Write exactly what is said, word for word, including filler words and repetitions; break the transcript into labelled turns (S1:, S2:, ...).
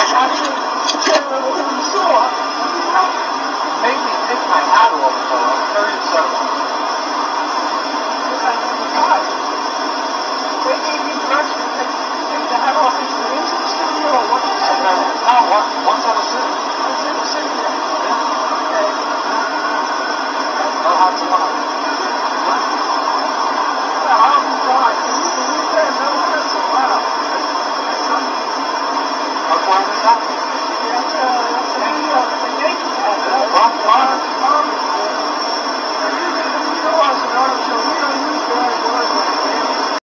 S1: Actually, Made me take my hat off, though. I'm very upset about it.